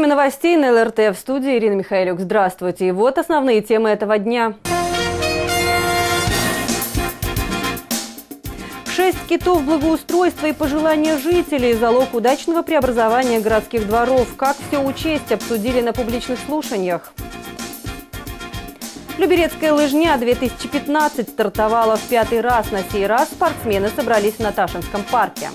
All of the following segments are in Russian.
Время новостей на ЛРТ, в студии Ирина Михайлюк. Здравствуйте. И вот основные темы этого дня. 6 китов благоустройства и пожелания жителей – залог удачного преобразования городских дворов. Как все учесть, обсудили на публичных слушаниях. Люберецкая лыжня-2015 стартовала в 5-й раз. На сей раз спортсмены собрались в Наташинском парке.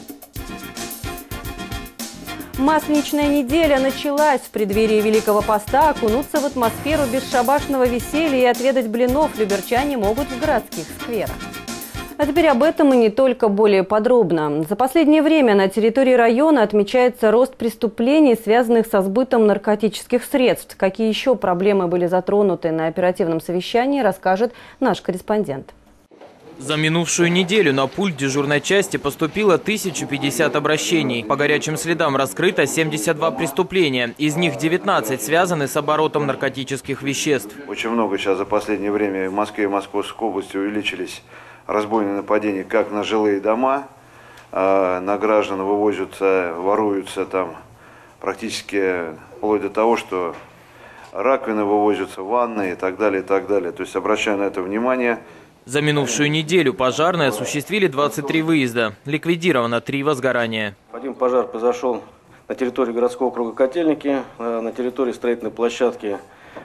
Масленичная неделя началась. В преддверии Великого Поста окунуться в атмосферу бесшабашного веселья и отведать блинов люберчане могут в городских скверах. А теперь об этом и не только, более подробно. За последнее время на территории района отмечается рост преступлений, связанных со сбытом наркотических средств. Какие еще проблемы были затронуты на оперативном совещании, расскажет наш корреспондент. За минувшую неделю на пульт дежурной части поступило 1050 обращений. По горячим следам раскрыто 72 преступления. Из них 19 связаны с оборотом наркотических веществ. Очень много сейчас за последнее время в Москве и Московской области увеличились разбойные нападения как на жилые дома, на граждан вывозятся, воруются там практически вплоть до того, что раковины вывозятся, ванны и так далее, и так далее. То есть обращаю на это внимание. За минувшую неделю пожарные осуществили 23 выезда. Ликвидировано 3 возгорания. Один пожар произошел на территории городского округа Котельники. На территории строительной площадки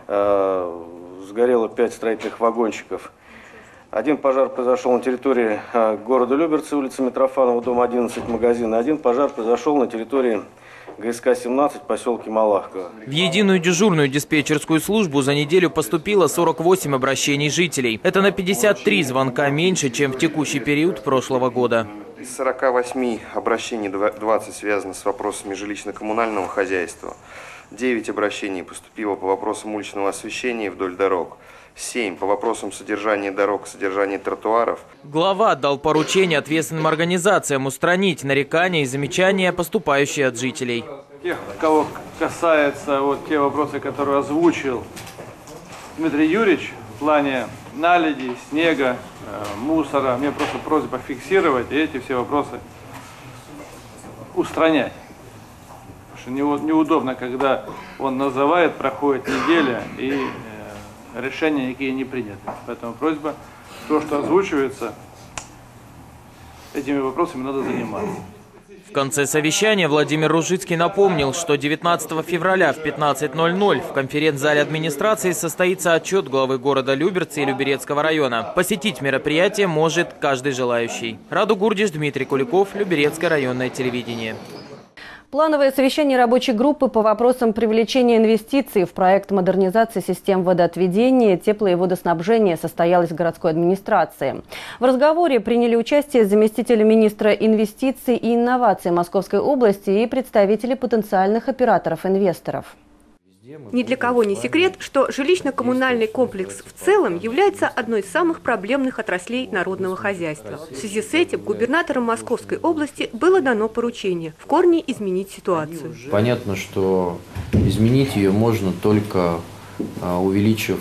сгорело 5 строительных вагончиков. Один пожар произошел на территории города Люберцы, улица Митрофанова, дом 11, магазин. Один пожар произошел на территории ГСК-17, поселке Малахково. В единую дежурную диспетчерскую службу за неделю поступило 48 обращений жителей. Это на 53 звонка меньше, чем в текущий период прошлого года. Из 48 обращений 20 связано с вопросами жилищно-коммунального хозяйства. 9 обращений поступило по вопросам уличного освещения вдоль дорог. 7 по вопросам содержания дорог, содержания тротуаров. Глава дал поручение ответственным организациям устранить нарекания и замечания, поступающие от жителей. Тех, кого касается те вопросы, которые озвучил Дмитрий Юрьевич в плане наледи, снега, мусора, мне просто просьба фиксировать и эти все вопросы устранять. Потому что неудобно, когда он называет, проходит неделя и решения никакие не приняты. Поэтому просьба, то, что озвучивается, этими вопросами надо заниматься. В конце совещания Владимир Ружицкий напомнил, что 19 февраля в 15:00 в конференц-зале администрации состоится отчет главы города Люберцы и Люберецкого района. Посетить мероприятие может каждый желающий. Раду Гурдиш, Дмитрий Куликов, Люберецкое районное телевидение. Плановое совещание рабочей группы по вопросам привлечения инвестиций в проект модернизации систем водоотведения, тепло- и водоснабжения состоялось в городской администрации. В разговоре приняли участие заместитель министра инвестиций и инноваций Московской области и представители потенциальных операторов-инвесторов. Ни для кого не секрет, что жилищно-коммунальный комплекс в целом является одной из самых проблемных отраслей народного хозяйства. В связи с этим губернатором Московской области было дано поручение в корне изменить ситуацию. Понятно, что изменить ее можно только увеличив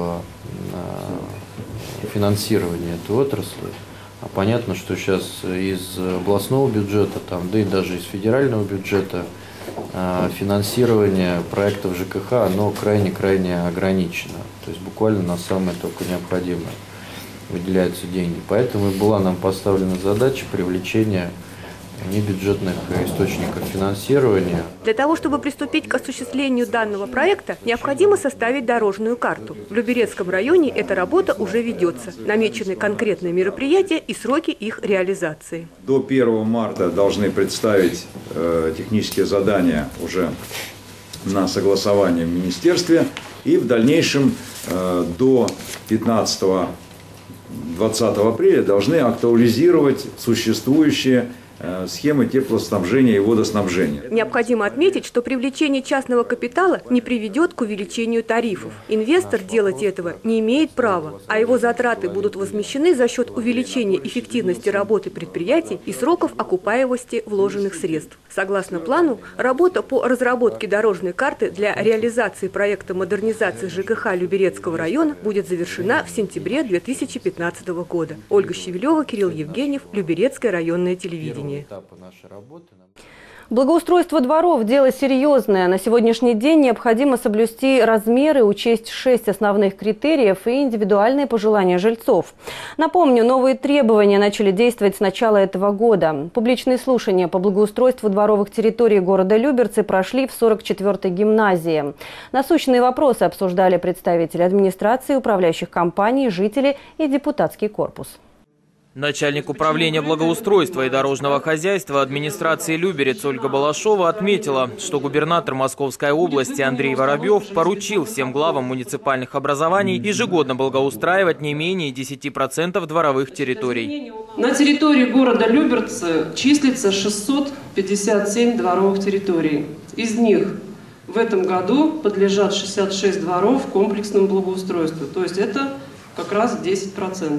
финансирование этой отрасли. А понятно, что сейчас из областного бюджета, да и даже из федерального бюджета финансирование проектов ЖКХ, оно крайне ограничено. То есть буквально на самое только необходимое выделяются деньги. Поэтому и была нам поставлена задача привлечения небюджетных источников финансирования. Для того, чтобы приступить к осуществлению данного проекта, необходимо составить дорожную карту. В Люберецком районе эта работа уже ведется. Намечены конкретные мероприятия и сроки их реализации. До 1 марта должны представить технические задания уже на согласование в министерстве. И в дальнейшем до 15-20 апреля должны актуализировать существующие схемы теплоснабжения и водоснабжения. Необходимо отметить, что привлечение частного капитала не приведет к увеличению тарифов. Инвестор делать этого не имеет права, а его затраты будут возмещены за счет увеличения эффективности работы предприятий и сроков окупаемости вложенных средств. Согласно плану, работа по разработке дорожной карты для реализации проекта модернизации ЖКХ Люберецкого района будет завершена в сентябре 2015 года. Ольга Щевелева, Кирилл Евгеньев, Люберецкое районное телевидение. Благоустройство дворов – дело серьезное. На сегодняшний день необходимо соблюсти размеры, учесть 6 основных критериев и индивидуальные пожелания жильцов. Напомню, новые требования начали действовать с начала этого года. Публичные слушания по благоустройству дворовых территорий города Люберцы прошли в 44-й гимназии. Насущные вопросы обсуждали представители администрации, управляющих компаний, жители и депутатский корпус. Начальник управления благоустройства и дорожного хозяйства администрации Люберец Ольга Балашова отметила, что губернатор Московской области Андрей Воробьев поручил всем главам муниципальных образований ежегодно благоустраивать не менее 10% дворовых территорий. На территории города Люберцы числится 657 дворовых территорий. Из них в этом году подлежат 66 дворов комплексному благоустройству. То есть это как раз 10%.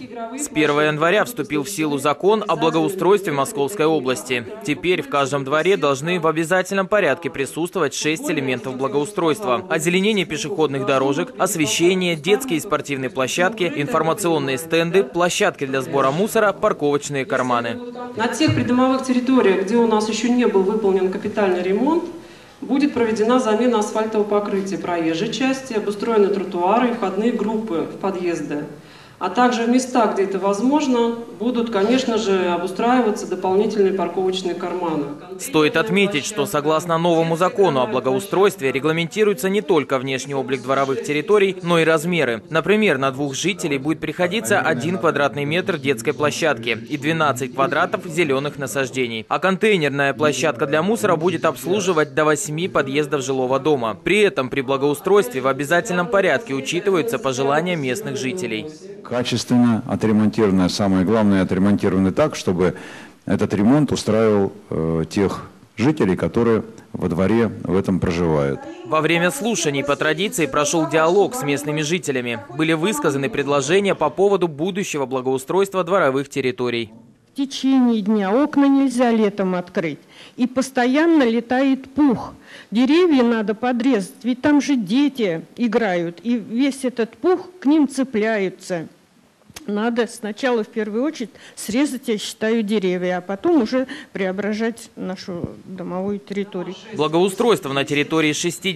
С 1 января вступил в силу закон о благоустройстве Московской области. Теперь в каждом дворе должны в обязательном порядке присутствовать 6 элементов благоустройства: озеленение пешеходных дорожек, освещение, детские и спортивные площадки, информационные стенды, площадки для сбора мусора, парковочные карманы. На тех придомовых территориях, где у нас еще не был выполнен капитальный ремонт, будет проведена замена асфальтового покрытия проезжей части, обустроены тротуары и входные группы в подъезды. А также в местах, где это возможно, будут, конечно же, обустраиваться дополнительные парковочные карманы. Стоит отметить, что согласно новому закону о благоустройстве регламентируется не только внешний облик дворовых территорий, но и размеры. Например, на 2 жителей будет приходиться 1 квадратный метр детской площадки и 12 квадратов зеленых насаждений. А контейнерная площадка для мусора будет обслуживать до 8 подъездов жилого дома. При этом при благоустройстве в обязательном порядке учитываются пожелания местных жителей. Качественно отремонтированное, самое главное, отремонтировано так, чтобы этот ремонт устраивал тех жителей, которые во дворе в этом проживают. Во время слушаний по традиции прошел диалог с местными жителями. Были высказаны предложения по поводу будущего благоустройства дворовых территорий. В течение дня окна нельзя летом открыть, и постоянно летает пух. Деревья надо подрезать, ведь там же дети играют, и весь этот пух к ним цепляется. Надо сначала, в первую очередь, срезать, я считаю, деревья, а потом уже преображать нашу домовую территорию. Благоустройство на территории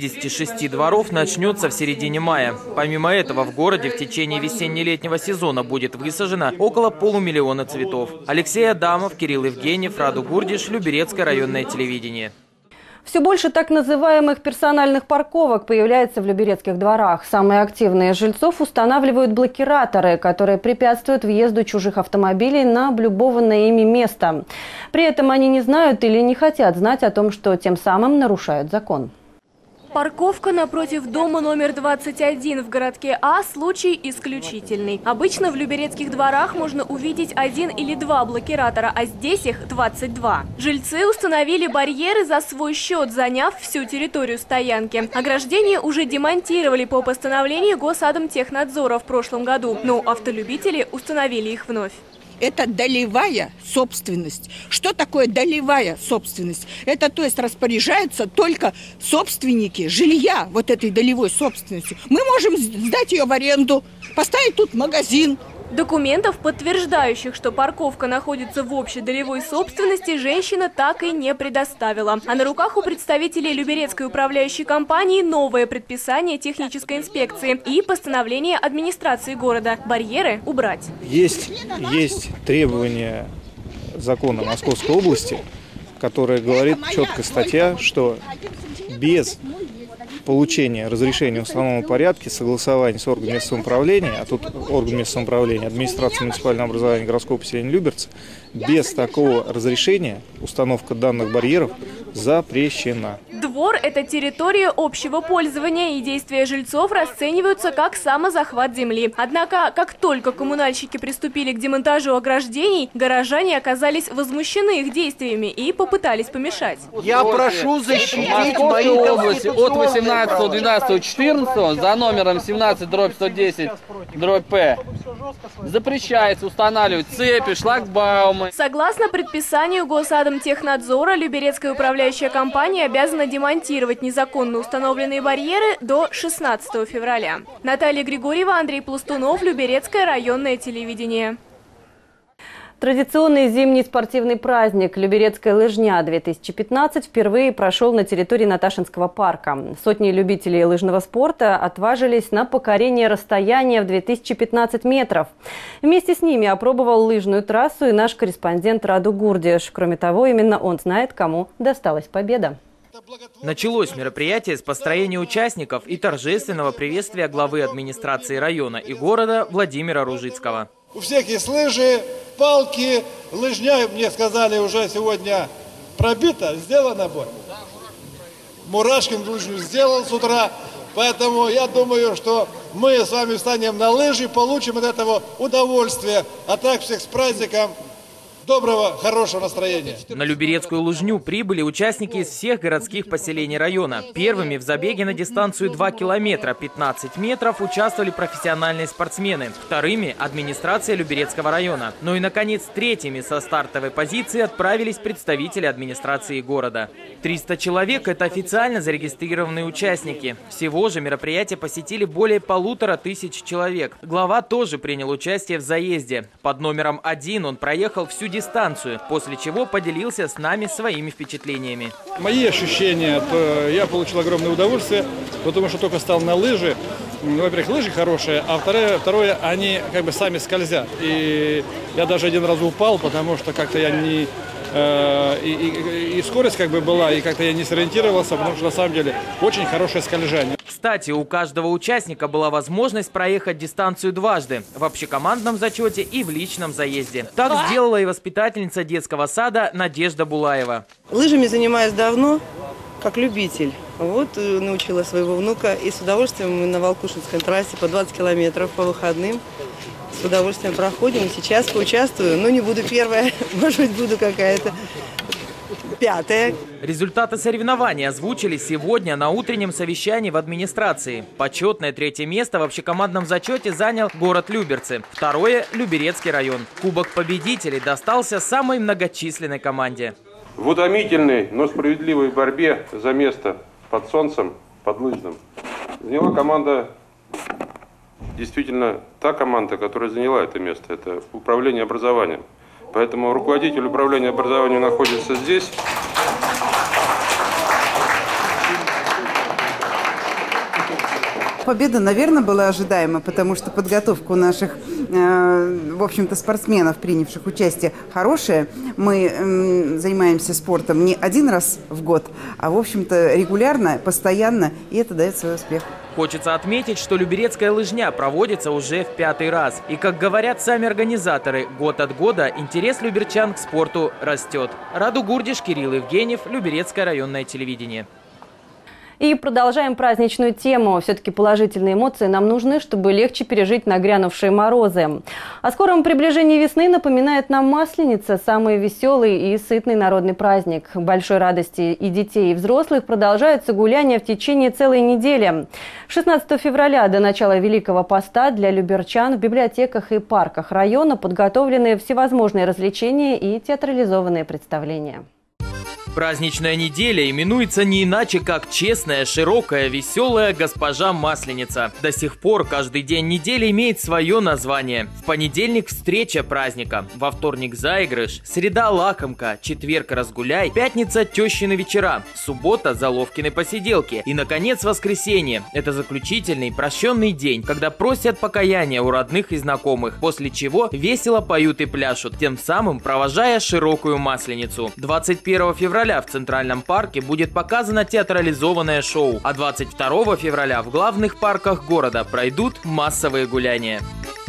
66 дворов начнется в середине мая. Помимо этого, в городе в течение весенне-летнего сезона будет высажено около 500 000 цветов. Алексей Адамов, Кирилл Евгеньев, Раду Гурдиш, Люберецкое районное телевидение. Все больше так называемых персональных парковок появляется в люберецких дворах. Самые активные жильцов устанавливают блокираторы, которые препятствуют въезду чужих автомобилей на облюбованное ими место. При этом они не знают или не хотят знать о том, что тем самым нарушают закон. Парковка напротив дома номер 21 в городке А – случай исключительный. Обычно в люберецких дворах можно увидеть 1 или 2 блокиратора, а здесь их 22. Жильцы установили барьеры за свой счет, заняв всю территорию стоянки. Ограждения уже демонтировали по постановлению Госадмтехнадзора в прошлом году, но автолюбители установили их вновь. Это долевая собственность. Что такое долевая собственность? Это, то есть, распоряжаются только собственники жилья вот этой долевой собственностью. Мы можем сдать ее в аренду, поставить тут магазин. Документов, подтверждающих, что парковка находится в общей долевой собственности, женщина так и не предоставила. А на руках у представителей Люберецкой управляющей компании новое предписание технической инспекции и постановление администрации города. Барьеры убрать. Есть требования закона Московской области, которое говорит четко статья, что без получения разрешения в установленном порядке, согласования с органами местного самоуправления, а тут орган местного самоуправления, администрация муниципального образования городского поселения Люберцы, без такого разрешения установка данных барьеров запрещена. Двор – это территория общего пользования, и действия жильцов расцениваются как самозахват земли. Однако, как только коммунальщики приступили к демонтажу ограждений, горожане оказались возмущены их действиями и попытались помешать. Я прошу защитить мои области от 18.12.14 за номером 17/110/П запрещается устанавливать цепи, шлагбаумы. Согласно предписанию Госадмтехнадзора, Люберецкая управляющая компания обязана демонтировать незаконно установленные барьеры до 16 февраля. Наталья Григорьева, Андрей Пластунов, Люберецкое районное телевидение. Традиционный зимний спортивный праздник «Люберецкая лыжня-2015» впервые прошел на территории Наташинского парка. Сотни любителей лыжного спорта отважились на покорение расстояния в 2015 метров. Вместе с ними опробовал лыжную трассу и наш корреспондент Раду Гурдиш. Кроме того, именно он знает, кому досталась победа. Началось мероприятие с построения участников и торжественного приветствия главы администрации района и города Владимира Ружицкого. У всех есть лыжи, палки, лыжня, мне сказали, уже сегодня пробита, сделана будет. Мурашкин лыжню сделал с утра, поэтому я думаю, что мы с вами встанем на лыжи, получим от этого удовольствие. А так всех с праздником. Доброго, хорошего настроения. На Люберецкую лыжню прибыли участники из всех городских поселений района. Первыми в забеге на дистанцию 2 километра 15 метров участвовали профессиональные спортсмены. Вторыми – администрация Люберецкого района. Ну и, наконец, третьими со стартовой позиции отправились представители администрации города. 300 человек – это официально зарегистрированные участники. Всего же мероприятие посетили более 1500 человек. Глава тоже принял участие в заезде. Под номером 1 он проехал всю дистанцию, после чего поделился с нами своими впечатлениями. Мои ощущения, я получил огромное удовольствие, потому что только стал на лыжи. Во-первых, лыжи хорошие, а второе, они как бы сами скользят. И я даже один раз упал, потому что как-то я не... И скорость как бы была, и как-то я не сориентировался, потому что на самом деле очень хорошее скольжение. Кстати, у каждого участника была возможность проехать дистанцию дважды – в общекомандном зачете и в личном заезде. Так сделала и воспитательница детского сада Надежда Булаева. Лыжами занимаюсь давно, как любитель. Вот научила своего внука, и с удовольствием мы на Волкушинской трассе по 20 километров по выходным с удовольствием проходим. И сейчас поучаствую, но не буду первая, может быть, буду какая-то пятая. Результаты соревнований озвучили сегодня на утреннем совещании в администрации. Почетное 3-е место в общекомандном зачете занял город Люберцы. Второе – Люберецкий район. Кубок победителей достался самой многочисленной команде. В утомительной, но справедливой борьбе за место под солнцем, под лыжным, заняла команда, действительно та команда, которая заняла это место, это управление образованием. Поэтому руководитель управления образованием находится здесь. Победа, наверное, была ожидаема, потому что подготовка у наших, в общем-то, спортсменов, принявших участие, хорошая. Мы занимаемся спортом не один раз в год, а, в общем-то, регулярно, постоянно, и это дает свой успех. Хочется отметить, что Люберецкая лыжня проводится уже в 5-й раз. И, как говорят сами организаторы, год от года интерес люберчан к спорту растет. Раду Гурдиш, Кирилл Евгеньев, Люберецкое районное телевидение. И продолжаем праздничную тему. Все-таки положительные эмоции нам нужны, чтобы легче пережить нагрянувшие морозы. О скором приближении весны напоминает нам Масленица, самый веселый и сытный народный праздник. К большой радости и детей, и взрослых продолжаются гуляния в течение целой недели. 16 февраля до начала Великого Поста для люберчан в библиотеках и парках района подготовлены всевозможные развлечения и театрализованные представления. Праздничная неделя именуется не иначе, как честная, широкая, веселая госпожа Масленица. До сих пор каждый день недели имеет свое название. В понедельник встреча праздника, во вторник заигрыш, среда лакомка, четверг разгуляй, пятница тещины вечера, суббота заловкины посиделки и, наконец, воскресенье. Это заключительный прощенный день, когда просят покаяния у родных и знакомых, после чего весело поют и пляшут, тем самым провожая широкую Масленицу. 21 февраля в Центральном парке будет показано театрализованное шоу, а 22 февраля в главных парках города пройдут массовые гуляния.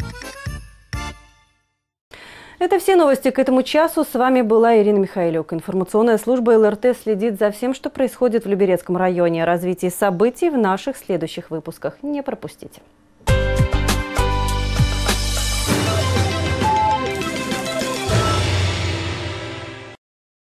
Это все новости к этому часу. С вами была Ирина Михайлюк. Информационная служба ЛРТ следит за всем, что происходит в Люберецком районе. Развитие событий в наших следующих выпусках не пропустите.